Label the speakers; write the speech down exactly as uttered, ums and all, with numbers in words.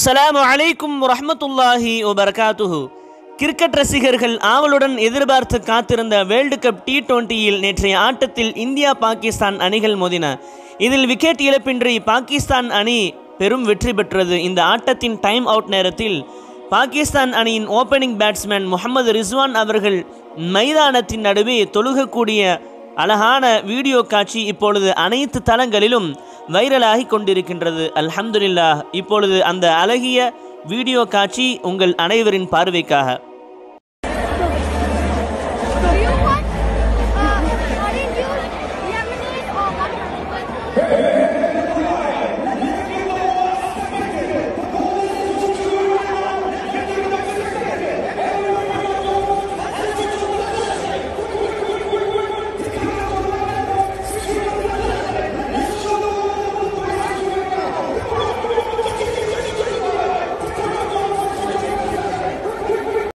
Speaker 1: அஸ்ஸலாமு அலைக்கும் வரஹ்மத்துல்லாஹி வபரகாத்துஹு. கிரிக்கெட் ரசிகர்கள் ஆவலுடன் எதிர்பார்த்து காத்திருந்த வேர்ல்டு கப் டி டுவெண்ட்டியில் நேற்றைய ஆட்டத்தில் இந்தியா பாகிஸ்தான் அணிகள் மோதின. இதில் விக்கெட் இழப்பின்றி பாகிஸ்தான் அணி பெரும் வெற்றி பெற்றது. இந்த ஆட்டத்தின் டைம் அவுட் நேரத்தில் பாகிஸ்தான் அணியின் ஓப்பனிங் பேட்ஸ்மேன் முகமது ரிஸ்வான் அவர்கள் மைதானத்தின் நடுவே தொழுகக்கூடிய அழகான வீடியோ காட்சி இப்பொழுது அனைத்து தளங்களிலும் வைரலாகி கொண்டிருக்கின்றது. அல்ஹம்துலில்லாஹ். இப்பொழுது அந்த அழகிய வீடியோ காட்சி உங்கள் அனைவரின் பார்வைக்காக.